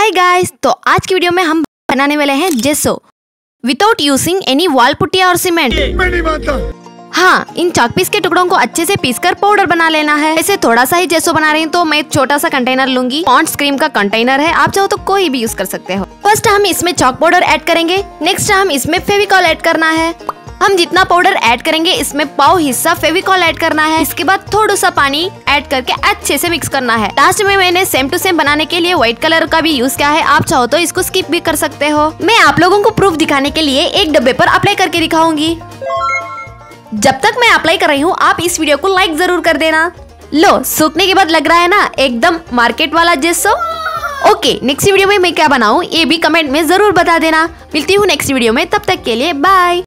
Hi guys, तो आज की वीडियो में हम बनाने वाले हैं जेसो without using any wall putty और सीमेंट। मैं नहीं मानता। हाँ, इन चॉक पीस के टुकड़ों को अच्छे से पीसकर पाउडर बना लेना है। ऐसे थोड़ा सा ही जेसो बना रही हूँ तो मैं एक छोटा सा कंटेनर लूंगी। पॉन्ड्स क्रीम का कंटेनर है, आप चाहो तो कोई भी यूज कर सकते हो। फर्स्ट हम इसमें चॉक पाउडर ऐड करेंगे। नेक्स्ट हम इसमें फेविकॉल ऐड करना है। हम जितना पाउडर ऐड करेंगे इसमें पाव हिस्सा फेविकॉल ऐड करना है। इसके बाद थोड़ा सा पानी ऐड करके अच्छे से मिक्स करना है। लास्ट में मैंने सेम टू सेम बनाने के लिए व्हाइट कलर का भी यूज किया है, आप चाहो तो इसको स्किप भी कर सकते हो। मैं आप लोगों को प्रूफ दिखाने के लिए एक डब्बे पर अप्लाई करके दिखाऊंगी। जब तक मैं अप्लाई कर रही हूँ आप इस वीडियो को लाइक जरूर कर देना। लो, सूखने के बाद लग रहा है ना एकदम मार्केट वाला जेसो। ओके, नेक्स्ट वीडियो में मैं क्या बनाऊँ ये भी कमेंट में जरूर बता देना। मिलती हूँ नेक्स्ट वीडियो में, तब तक के लिए बाय।